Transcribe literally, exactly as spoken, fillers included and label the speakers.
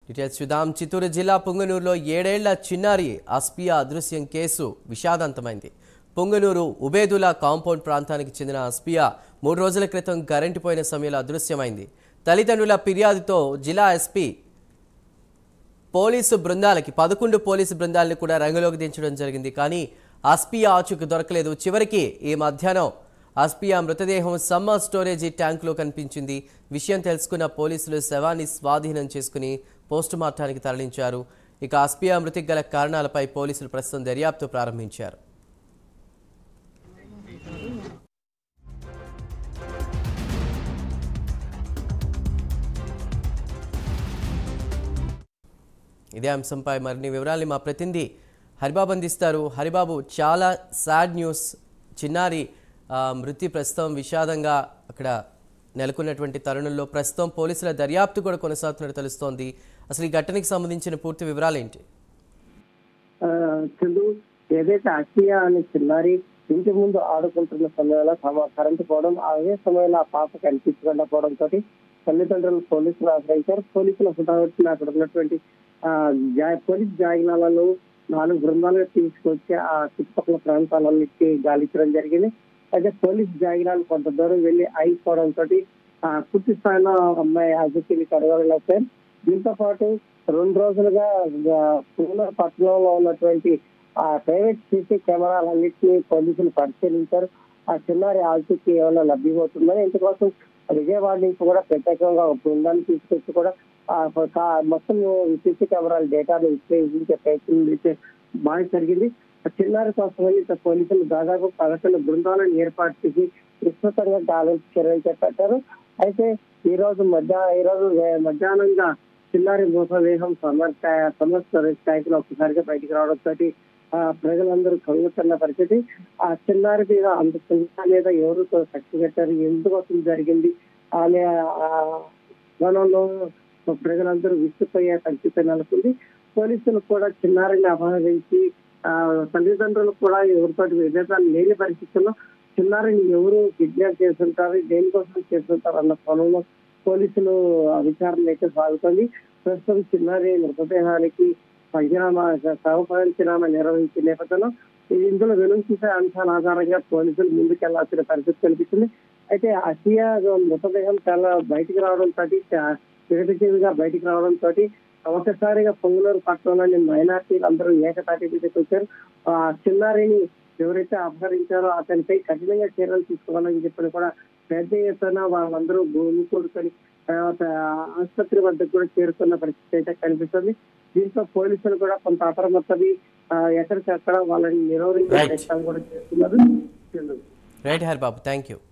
Speaker 1: Details చూద్దాం. చిత్తూరు జిల్లా పుంగనూరులో ఏడేళ్ల చిన్నారి అస్పియా అదృశ్యం కేసు విషాదాంతమైంది. పుంగనూరు ఉబేదుల్లా కాంపౌండ్ ప్రాంతానికి చెందిన అస్పియా మూడు రోజుల క్రితం కరెంటు పోయిన సమయంలో అదృశ్యమైంది. తల్లిదండ్రుల ఫిర్యాదుతో జిల్లా ఎస్పీ పోలీసు బృందాలకి పదకొండు పోలీసు బృందాలను కూడా రంగంలోకి దించడం జరిగింది. కానీ అస్పియా ఆచూకు దొరకలేదు. చివరికి ఈ మధ్యాహ్నం అస్పియా మృతదేహం సమ్మర్ స్టోరేజీ ట్యాంకులో కనిపించింది. విషయం తెలుసుకున్న పోలీసులు శవాన్ని స్వాధీనం చేసుకుని పోస్టుమార్టానికి తరలించారు. ఇక అస్పియా మృతికి గల కారణాలపై పోలీసులు ప్రస్తుతం దర్యాప్తు ప్రారంభించారు. ఇదే అంశంపై మరిన్ని వివరాలు మా ప్రతినిధి హరిబాబు అందిస్తారు. హరిబాబు, చాలా సాడ్ న్యూస్. చిన్నారి మృతి ప్రస్తుతం విషాదంగా అక్కడ నెలకొన్నటువంటి తరుణంలో ప్రస్తుతం పోలీసుల దర్యాప్తు కూడా కొనసాగుతున్నట్టు తెలుస్తోంది. అసలు ఈ ఘటనకి సంబంధించిన పూర్తి వివరాలు ఏంటి?
Speaker 2: ఏదైతే అసియా అనే చిన్నారి ఇంటి ముందు ఆడుకుంటున్న సమయంలో కరెంటు పోవడం, అదే సమయంలో ఆ పాప కనిపించకుండా పోవడంతో తల్లిదండ్రులు పోలీసులు ఆశ్రయించారు. పోలీసులు హుటాహుటిన అక్కడ ఉన్నటువంటి ఆ పోలీస్ జాగినాలను నాలుగు బృందాలుగా తీసుకొచ్చి ఆ చుట్టుపక్కల ప్రాంతాలన్నిటికీ గాలించడం జరిగింది. అయితే పోలీస్ జాగినాలు కొంత దూరం వెళ్లి అయిపోవడంతో ఆ పూర్తి స్థాయిలో అమ్మాయి అదుపుని కడగలేకపోయారు. దీంతో పాటు రెండు రోజులుగా పుంగనూరు పట్టణంలో ఉన్నటువంటి ఆ ప్రైవేట్ సీసీ కెమెరాలన్నింటినీ పోలీసులు పరిశీలించారు. ఆ చిన్నారి ఆచూకీ ఏమైనా లభ్యమవుతుందని ఇందుకోసం విజయవాడ నుంచి కూడా ప్రత్యేకంగా ఒక బృందాన్ని తీసుకొచ్చి కూడా మొత్తం సీసీ కెమెరాల డేటాను విశ్లేషించే ప్రయత్నం చేసే బాగా జరిగింది. చిన్నారి కోసమని పోలీసులు దాదాపు పదకొండు బృందాలను ఏర్పాటు చేసి విస్తృతంగా గాలింపు చర్యలు చేపట్టారు. అయితే ఈ రోజు మధ్య ఈ రోజు మధ్యాహ్నంగా చిన్నారి మృతదేహం సమర్ సమర్ స్టోరేజ్ ట్యాంక్ లో ఒక్కసారిగా బయటికి రావడంతో ఆ ప్రజలందరూ కలుగుతున్న పరిస్థితి. ఆ చిన్నారి మీద అంత చిన్న మీద ఎవరు కక్ష పెట్టారు, ఎందుకోసం జరిగింది అనే గణంలో ప్రజలందరూ విసిపోయే పరిస్థితి నెలకొంది. పోలీసులు కూడా చిన్నారిని అపహరించి ఆ తల్లిదండ్రులు కూడా ఎవరితో విభేదాలు లేని పరిస్థితుల్లో చిన్నారిని ఎవరు కిడ్నాప్ చేస్తుంటారు, దేనికోసం చేస్తుంటారు అన్న కోణంలో పోలీసులు విచారణ అయితే సాగుతుంది. ప్రస్తుతం చిన్నారి మృతదేహానికి పంచనామా శవ పంచనామా నిర్వహించే నేపథ్యంలో ఇందులో వెలుగుచూసే అంశాల ఆధారంగా పోలీసులు ముందుకెళ్లాల్సిన పరిస్థితి కనిపిస్తుంది. అయితే అసియా మృతదేహం చాలా బయటికి రావడంతో విగతజీవిగా బయటికి రావడంతో ఒకసారిగా పొంగునూరు పట్టణంలోని మైనార్టీలు అందరూ ఏకతాటి మీదకి వచ్చారు. ఆ చిన్నారిని ఎవరైతే అపహరించారో అతనిపై కఠినంగా చర్యలు తీసుకోవాలని చెప్పని కూడా పెద్ద ఎత్తున వాళ్ళందరూ భూమి కూడుకొని తర్వాత ఆసుపత్రి వద్దకు కూడా చేరుకున్న పరిస్థితి అయితే కనిపిస్తుంది. దీంతో పోలీసులు కూడా కొంత అప్రమత్తవి ఎక్కడికక్కడ వాళ్ళని నిరోధించే ప్రయత్నం కూడా చేస్తున్నారు.
Speaker 1: Right Haribabu, thank you.